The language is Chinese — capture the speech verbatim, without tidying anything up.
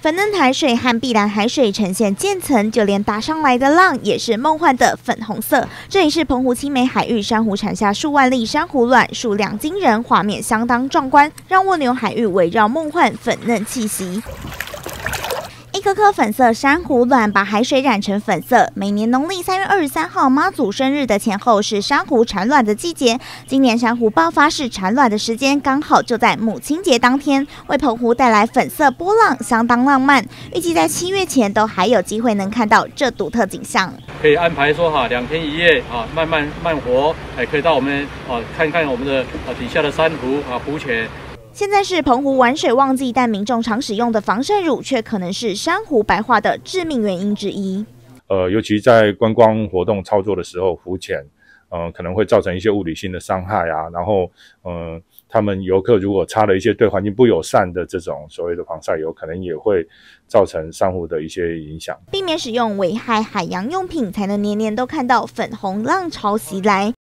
粉嫩海水和碧蓝海水呈现渐层，就连打上来的浪也是梦幻的粉红色。这里是澎湖青梅海域珊瑚产下数万粒珊瑚卵，数量惊人，画面相当壮观，让蜗牛海域围绕梦幻粉嫩气息。一颗颗粉色珊瑚卵把海水染成粉色。每年农历三月二十三号妈祖生日的前后是珊瑚产卵的季节。今年珊瑚爆发式产卵的时间刚好就在母亲节当天，为澎湖带来粉色波浪，相当浪漫。预计在七月前都还有机会能看到这独特景象。 可以安排说哈两天一夜啊，慢慢慢活，哎，可以到我们啊看看我们的啊底下的珊瑚啊浮潜。 现在是澎湖玩水旺季，但民众常使用的防晒乳却可能是珊瑚白化的致命原因之一。 呃，尤其在观光活动操作的时候，浮潜，呃，可能会造成一些物理性的伤害啊。然后，呃，他们游客如果擦了一些对环境不友善的这种所谓的防晒油，可能也会造成珊瑚的一些影响。 避免使用危害海洋用品，才能年年都看到粉红浪潮袭来。